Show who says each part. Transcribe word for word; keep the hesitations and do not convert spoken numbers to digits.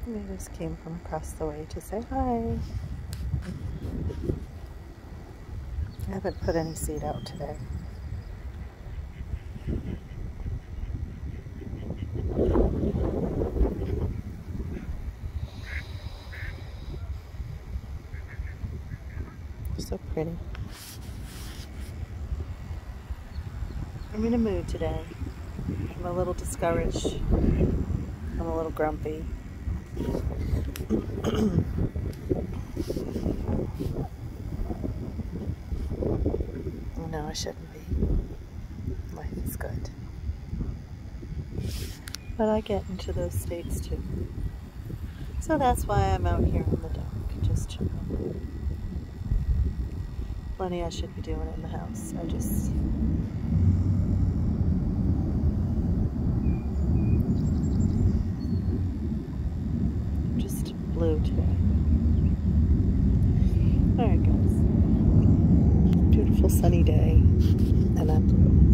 Speaker 1: We just came from across the way to say hi. I haven't put any seed out today. So pretty. I'm in a mood today. I'm a little discouraged. I'm a little grumpy. No, I shouldn't be. Life is good. But I get into those states too. So that's why I'm out here in the dark, just chilling. Plenty I should be doing in the house. I just... just blue today. Alright guys. Beautiful sunny day. And I'm blue.